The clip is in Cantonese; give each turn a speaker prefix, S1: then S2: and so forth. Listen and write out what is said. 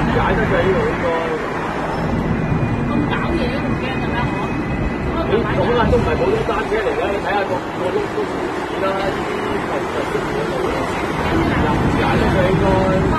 S1: 踩得嘅呢度應該。
S2: 咁搞嘢都唔驚嘅咩？
S1: 你咁啊，都唔係普通單車嚟嘅，你睇下個碌都唔似啦，呢啲係實質嘅。踩得嘅應該。